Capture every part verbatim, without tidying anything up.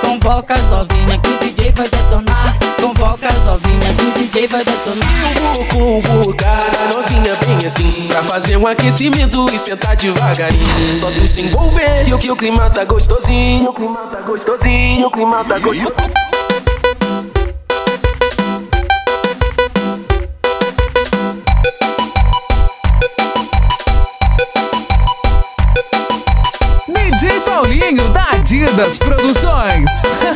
Convoca as novinhas que o D J vai detonar. Convoca as novinhas que o D J vai detonar. Eu vou convocar a novinha bem assim, pra fazer um aquecimento e sentar devagarinho. Só tu se envolver que o que o clima tá gostosinho. O clima tá gostosinho, o clima tá gostosinho. D J Paulinho da Adidas Produções.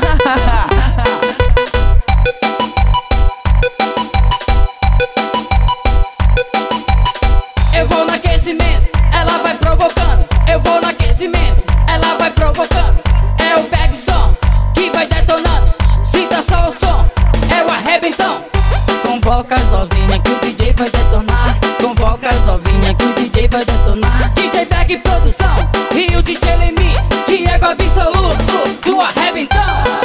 Eu vou no aquecimento, ela vai provocando. Eu vou no aquecimento, ela vai provocando. É o Peg Som que vai detonando. Sinta só o som, é o arrebentão. Convoca as novinhas que o D J vai detonar. Convoca as novinhas que o D J vai detonar. D J Peg Produção e o D J Lemi, Diego absoluto do arrebentão.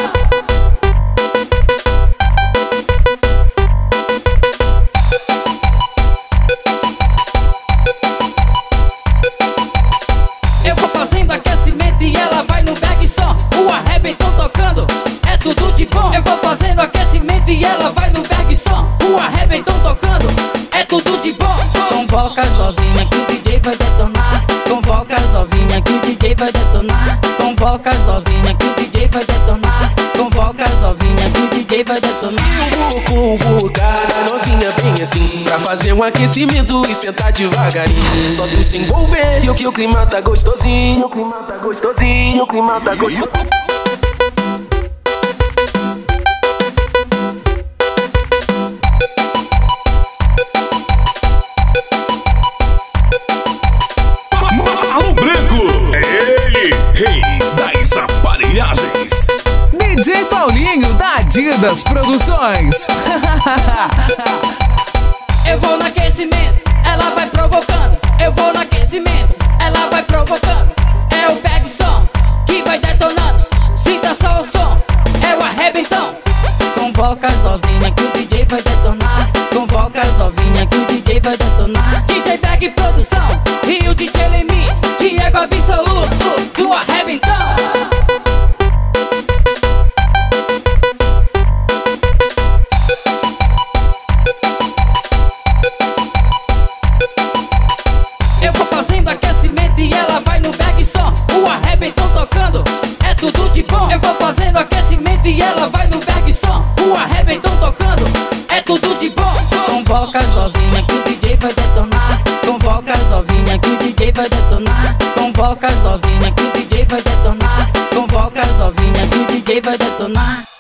Eu vou fazendo aquecimento e ela vai no Peg Som. O arrebentão tocando, é tudo de bom. Eu vou fazendo aquecimento e ela vai no Peg Som. O arrebentão tocando, é tudo de bom. Convoca as novinhas que o D J vai detonar. Convoca as novinhas que o D J vai detonar. Convoca as novinhas que o D J vai detonar. Convoca as novinhas que o D J vai detonar. Eu vou convocar a novinha bem assim, pra fazer um aquecimento e sentar devagarinho. Só tu se envolver que o que o clima tá gostosinho. O clima tá gostosinho, o clima tá gostosinho. Rei das aparelhagens, D J Paulinho da Adidas Produções. Eu vou no aquecimento, ela vai provocando. Eu vou no aquecimento, ela vai provocando. É o Peg Som que vai detonando. Sinta só o som, é o arrebentão. Convoca as novinhas que o D J vai detonar. Convoca as novinhas que o D J vai detonar. D J Peg Produção e o D J Lemi, Diego absoluto do arrebentão. Eu vou fazendo aquecimento e ela vai no Peg Som. O arrebentão tocando, é tudo de bom. Eu vou fazendo aquecimento e ela vai no Peg Som. O arrebentão tocando, é tudo de bom. Convoca as novinhas que o D J vai detonar. Convoca as novinhas que o D J vai detonar. Convoca as novinhas que o D J vai detonar. Convoca as novinhas que o D J vai detonar.